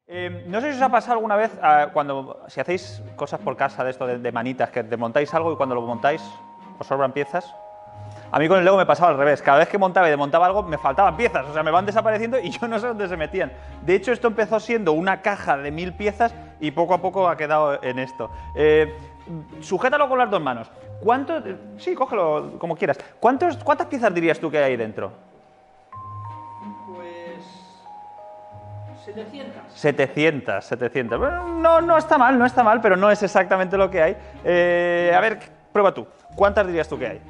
No sé si os ha pasado alguna vez, si hacéis cosas por casa de esto de manitas, que desmontáis algo y cuando lo montáis os sobran piezas. A mí con el Lego me pasaba al revés. Cada vez que montaba y desmontaba algo me faltaban piezas, o sea, me van desapareciendo y yo no sé dónde se metían. De hecho, esto empezó siendo una caja de 1000 piezas y poco a poco ha quedado en esto. Sujétalo con las dos manos. Sí, cógelo como quieras. ¿Cuántas piezas dirías tú que hay ahí dentro? 700. Bueno, no está mal, pero no es exactamente lo que hay. A ver, prueba tú. ¿Cuántas dirías tú que hay?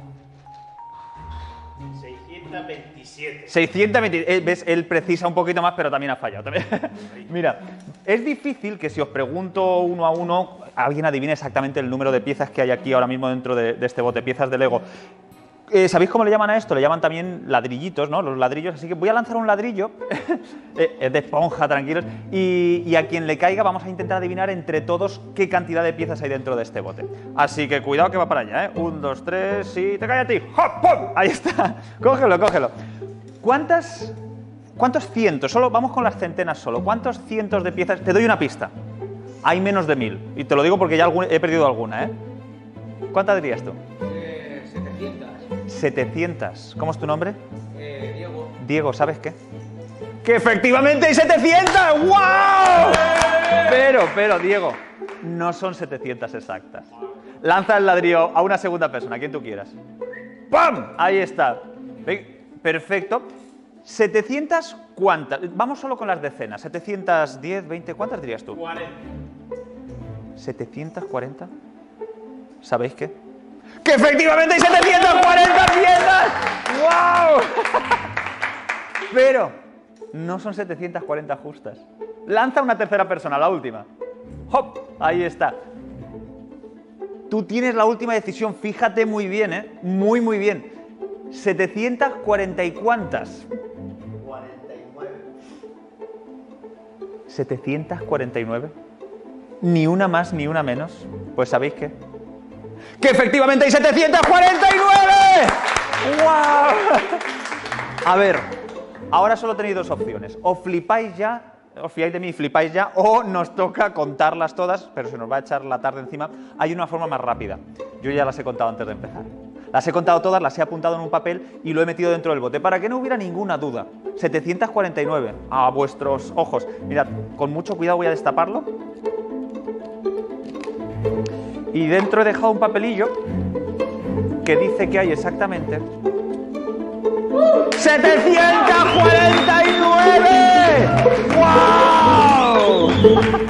627. 627. ¿Ves? Él precisa un poquito más, pero también ha fallado. Mira, es difícil que si os pregunto uno a uno, alguien adivine exactamente el número de piezas que hay aquí ahora mismo dentro de este bote, piezas de Lego. ¿Sabéis cómo le llaman a esto? Le llaman también ladrillitos, ¿no? Los ladrillos, así que voy a lanzar un ladrillo, es de esponja, tranquilos, y a quien le caiga vamos a intentar adivinar entre todos qué cantidad de piezas hay dentro de este bote. Así que cuidado que va para allá, ¿eh? 1, 2, 3, sí, te cae a ti. ¡Hop, pum! Ahí está, cógelo. ¿Cuántos cientos? Solo vamos con las centenas solo. ¿Cuántos cientos de piezas? Te doy una pista. Hay menos de 1000, y te lo digo porque ya he perdido alguna, ¿eh? ¿Cuántas dirías tú? 700. ¿Cómo es tu nombre? Diego. Diego, ¿sabes qué? ¡Que efectivamente hay 700! ¡Wow! Pero, Diego, no son 700 exactas. Lanza el ladrillo a una segunda persona, a quien tú quieras. ¡Pam! Ahí está. Perfecto. 700, ¿cuántas? Vamos solo con las decenas. 710, 20, ¿cuántas dirías tú? 40. 740. ¿Sabéis qué? ¡Que efectivamente hay 740 piezas! ¡Wow! Pero no son 740 justas. Lanza una tercera persona, la última. ¡Hop! Ahí está. Tú tienes la última decisión, fíjate muy bien, ¿eh? Muy bien. 740 y ¿cuántas? 49. 749. Ni una más ni una menos. Pues ¿sabéis qué? ¡Que efectivamente hay 749! ¡Guau! A ver, ahora solo tenéis dos opciones. O flipáis ya, os fiáis de mí y flipáis ya, o nos toca contarlas todas, pero se nos va a echar la tarde encima. Hay una forma más rápida. Yo ya las he contado antes de empezar. Las he contado todas, las he apuntado en un papel y lo he metido dentro del bote, para que no hubiera ninguna duda. 749, a vuestros ojos. Mirad, con mucho cuidado voy a destaparlo. Y dentro he dejado un papelillo que dice que hay exactamente 749. ¡Wow!